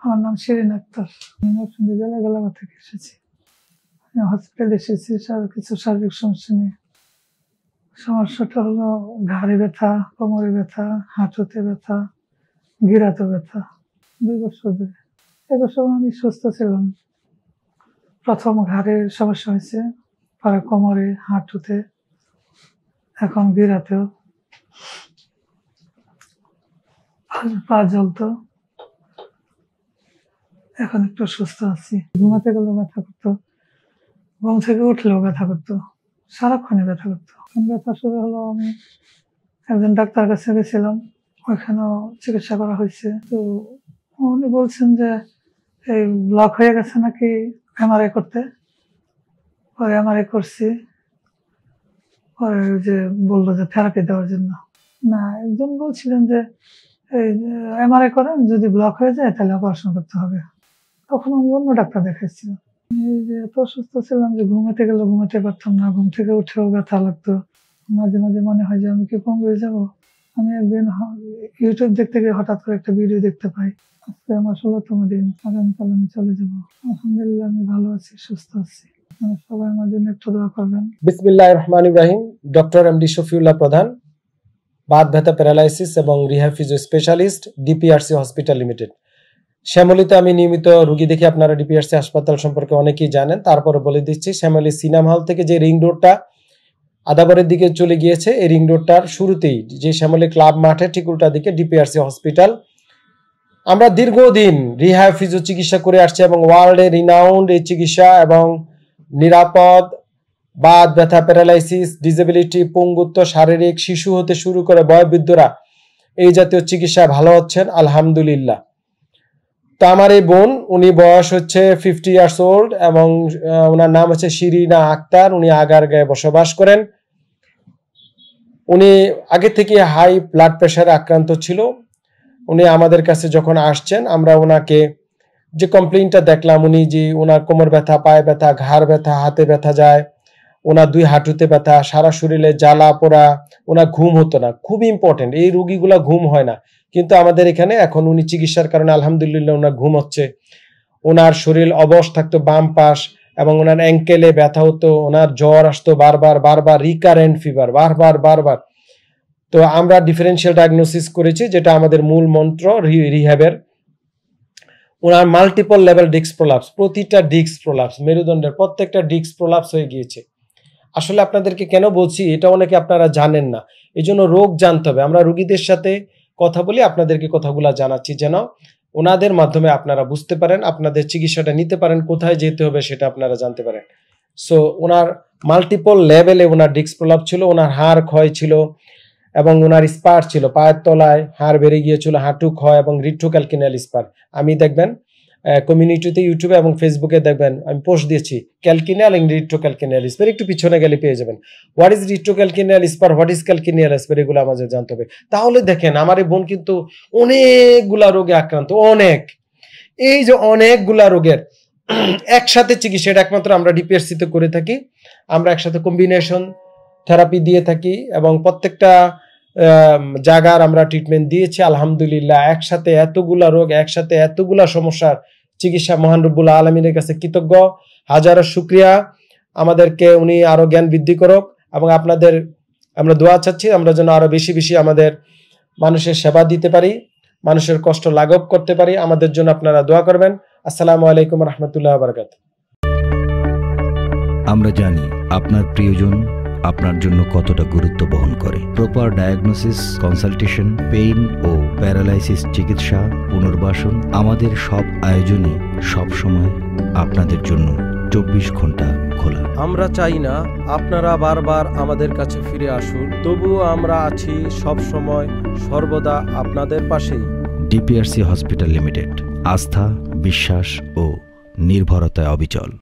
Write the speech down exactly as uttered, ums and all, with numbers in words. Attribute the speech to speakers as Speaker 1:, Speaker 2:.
Speaker 1: আমার নাম শিরিন আক্তার। আমি নরসিংদী জেলা গোলাঘাট থেকে এসেছি। হসপিটালে এসেছি কিছু শারীরিক সমস্যা নিয়ে। সমস্যাটা হলো ঘাড়ে ব্যথা, কোমরে ব্যথা, হাঁটুতে ব্যথা, গিরাতে ব্যথা। দুই বছর ধরে এবার সময় আমি সুস্থ ছিলাম। প্রথম ঘাড়ের সমস্যা হয়েছে, পরে কোমরে, হাঁটুতে, এখন গিরাতেও। পা জ্বলতো, এখন একটু সুস্থ আছি। ঘুমাতে গেলেও ব্যথা করতো, ঘুম থেকে উঠলেও ব্যথা করতো, সারাক্ষণে ব্যথা করতো। ব্যথা শুরু হলো, আমি একজন ডাক্তার কাছে গেছিলাম, ওইখানেও চিকিৎসা করা হয়েছে। তো উনি বলছেন যে এই ব্লক হয়ে গেছে নাকি এমআরআই করতে। পরে এমআরআই করছি, পরে যে বললো যে থেরাপি দেওয়ার জন্য। না, একজন বলছিলেন যে এই এমআরআই করেন, যদি ব্লক হয়ে যায় তাহলে অপারেশন করতে হবে। তখন আমি অন্য ডাক্তার দেখাইছিলাম। এই যে এত অসুস্থ ছিলাম যে ঘুমাতে গেলে ঘুমাতে পারতাম না, ঘুম থেকে উঠেও ব্যথা লাগতো। মাঝে মাঝে মনে হয় যে আমি কি পঙ্গু হয়ে যাবো। আমি একদিন ইউটিউব দেখতে গিয়ে হঠাৎ করে একটা ভিডিও দেখতে পাই, আজকে আমার ষোলোতম দিন, আগামীকাল আমি চলে যাবো। আলহামদুলিল্লাহ আমি ভালো আছি, সুস্থ আছি। সবাই আমার জন্য একটু দোয়া করবেন।
Speaker 2: বিসমিল্লাহির রহমানির রহিম। ডক্টর এমডি শফিউল্লাহ প্রধান, বাত ব্যথা প্যারালাইসিস এবং rehab physio specialist, DPRC hospital limited. শ্যামলীতে আমি নিয়মিত রোগী দেখি। আপনারা ডিপিআরসি হাসপাতাল সম্পর্কে অনেকেই জানেন, তারপরে বলে দিচ্ছি। শ্যামলী সিনেমা হল থেকে যে রিং রোডটা আদাবরের দিকে চলে গিয়েছে, এই রিং রোডটার শুরুতেই যে শ্যামলী ক্লাব মাঠে ঠিক উল্টা দিকে ডিপিআরসি হসপিটাল। আমরা দীর্ঘদিন রিহ্যাব ফিজিও চিকিৎসা করে আসছি এবং ওয়ার্ল্ডে রিনাউন্ড এই চিকিৎসা এবং নিরাপদ বাত ব্যথা প্যারালাইসিস, ডিসেবিলিটি, পঙ্গুত্ব, শারীরিক, শিশু হতে শুরু করে বয়োবৃদ্ধরা এই জাতীয় চিকিৎসা ভালো হচ্ছেন আলহামদুলিল্লাহ। তো আমার এই বোন, উনি বয়স হচ্ছে ফিফটি ইয়ার্স ওল্ড এবং ওনার নাম হচ্ছে শিরিনা আক্তার। উনি আগারগাঁয়ে বসবাস করেন। উনি আগে থেকে হাই ব্লাড প্রেশারে আক্রান্ত ছিল। উনি আমাদের কাছে যখন আসছেন, আমরা ওনাকে যে কমপ্লেইনটা দেখলাম, উনি যে ওনার কোমর ব্যথা, পায়ে ব্যথা, ঘাড় ব্যথা, হাতে ব্যথা যায়, ওনার দুই হাঁটুতে ব্যথা, সারা শরীরে জ্বালা পোড়া, ওনার ঘুম হতো না। খুব ইম্পর্টেন্ট, এই রোগীগুলা ঘুম হয় না, কিন্তু আমাদের এখানে এখন উনি চিকিৎসার কারণে আলহামদুলিল্লাহ ওনার ঘুম হচ্ছে। ওনার শরীর অবশ থাকতো বাম পাশ এবং ওনার অ্যাঙ্কেলে ব্যথা হতো, ওনার জ্বর আসতো বারবার বারবার, রিকারেন্ট ফিভার বারবার বারবার। তো আমরা ডিফারেন্সিয়াল ডায়াগনোসিস করেছি, যেটা আমাদের মূল মন্ত্র রিহ্যাবের। ওনার মাল্টিপল লেভেল ডিস্ক প্রোলাপস, প্রতিটা ডিস্ক প্রোলাপস, মেরুদণ্ডের প্রত্যেকটা ডিস্ক প্রোলাপস হয়ে গিয়েছে। আসলে আপনাদেরকে কেন বলছি, এটা অনেকে আপনারা জানেন না, এই জন্য রোগ জানতে হবে। আমরা রোগীদের সাথে কথা বলি, আপনাদেরকে কথাগুলো জানাচ্ছি যেন ওনাদের মাধ্যমে আপনারা বুঝতে পারেন, আপনাদের চিকিৎসাটা নিতে পারেন, কোথায় যেতে হবে সেটা আপনারা জানতে পারেন। সো ওনার মাল্টিপল লেভেলে ওনার ডিস্ক প্রলাপ ছিল, ওনার হাড় ক্ষয় ছিল এবং ওনার স্পার ছিল, পায়ের তলায় হাড় বেড়ে গিয়েছিল, হাঁটু ক্ষয় এবং রিট্রোক্যালকিনিয়াল স্পার। আমি দেখবেন কমিউনিটিতে, ইউটিউবে এবং ফেসবুকে দেখবেন আমি পোস্ট দিয়েছি, ক্যালকিনিয়াল এবং রিট্রোক্যালকিনিয়াল স্পার। একটু পিছনে গেলে পেয়ে যাবেন what is retrocalcaneal spur, what is calcaneal spur, এগুলো আমাদের জানতে হবে। তাহলে দেখেন আমার এই বোন কিন্তু অনেকগুলা রোগে আক্রান্ত, অনেক, এই যে অনেকগুলা রোগের একসাথে চিকিৎসা, এটা একমাত্র আমরা ডিপিআরসিতে করে থাকি। আমরা একসাথে কম্বিনেশন থেরাপি দিয়ে থাকি এবং প্রত্যেকটা জায়গার আমরা ট্রিটমেন্ট দিয়েছি আলহামদুলিল্লাহ। একসাথে এতগুলা রোগ, একসাথে এতগুলা সমস্যার চিকিৎসা, মহান রব্বুল আলামিনের কাছে কৃতজ্ঞ, হাজারো শুকরিয়া। আমাদেরকে উনি আরো জ্ঞান বৃদ্ধি করুক এবং আপনাদের আমরা দোয়া চাচ্ছি, আমরা যেন আরো বেশি বেশি আমাদের মানুষের সেবা দিতে পারি, মানুষের কষ্ট লাঘব করতে পারি। আমাদের জন্য আপনারা দোয়া করবেন। আসসালামু আলাইকুম রহমতুল্লাহ বারাকাতুহু।
Speaker 3: আমরা জানি আপনার প্রিয়জন আপনার জন্য কতটা গুরুত্ব বহন করে। প্রপার ডায়াগনোসিস, কনসালটেশন, পেইন ও প্যারালাইসিস চিকিৎসা, পুনর্বাসন, আমাদের সব আয়োজনই সবসময় আপনাদের জন্য চব্বিশ ঘন্টা খোলা।
Speaker 2: আমরা চাই না আপনারা বারবার আমাদের কাছে ফিরে আসুন, তবুও আমরা আছি সব সময় সর্বদা আপনাদের পাশেই।
Speaker 3: ডিপিআরসি হসপিটাল লিমিটেড, আস্থা, বিশ্বাস ও নির্ভরতায় অবিচল।